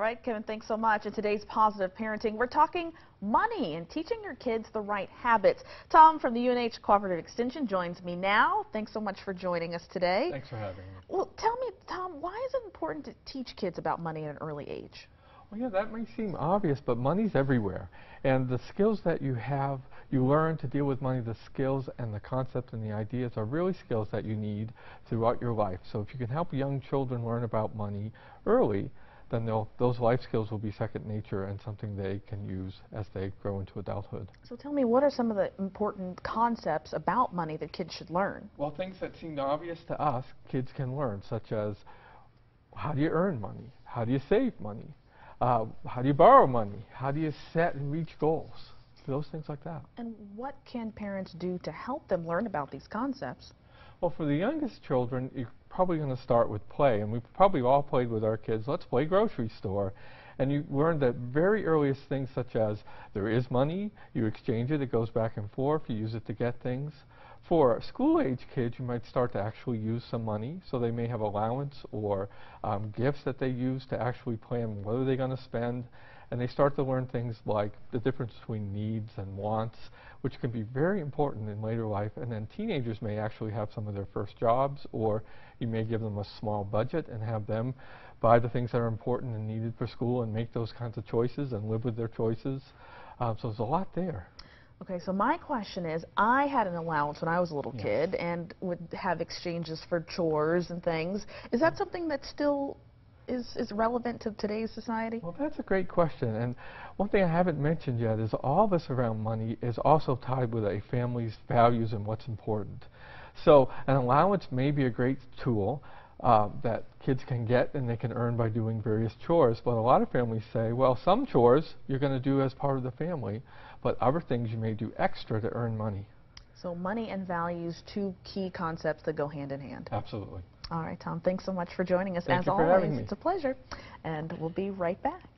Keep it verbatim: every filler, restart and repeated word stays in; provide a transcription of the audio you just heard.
right, Kevin, thanks so much. In today's Positive Parenting, we're talking money and teaching your kids the right habits. Tom from the U N H Cooperative Extension joins me now. Thanks so much for joining us today. Thanks for having me. Well, tell me, Tom, why is it important to teach kids about money at an early age? Well, yeah, that may seem obvious, but money's everywhere. And the skills that you have, you learn to deal with money, the skills and the concepts and the ideas are really skills that you need throughout your life. So if you can help young children learn about money early, then they'll, those life skills will be second nature and something they can use as they grow into adulthood. So tell me, what are some of the important concepts about money that kids should learn? Well, things that seemed obvious to us, kids can learn, such as how do you earn money? How do you save money? Uh, how do you borrow money? How do you set and reach goals? Those things like that. And what can parents do to help them learn about these concepts? Well, for the youngest children, you're probably going to start with play, and we've probably all played with our kids. Let's play grocery store. And you learn the very earliest things, such as there is money, you exchange it, it goes back and forth, you use it to get things. For school-age kids, you might start to actually use some money, so they may have allowance or um, gifts that they use to actually plan what are they going to spend. And they start to learn things like the difference between needs and wants, which can be very important in later life. And then teenagers may actually have some of their first jobs, or you may give them a small budget and have them buy the things that are important and needed for school and make those kinds of choices and live with their choices. Uh, so there's a lot there. Okay, so my question is, I had an allowance when I was a little Yes. kid and would have exchanges for chores and things. Is that something that still is, is relevant to today's society? Well, that's a great question. And one thing I haven't mentioned yet is all this around money is also tied with a family's values and what's important. So an allowance may be a great tool uh, that kids can get and they can earn by doing various chores. But a lot of families say, well, some chores you're going to do as part of the family, but other things you may do extra to earn money. So money and values, two key concepts that go hand in hand. Absolutely. All right, Tom, thanks so much for joining us. Thank As you for always, having me. it's a pleasure. And we'll be right back.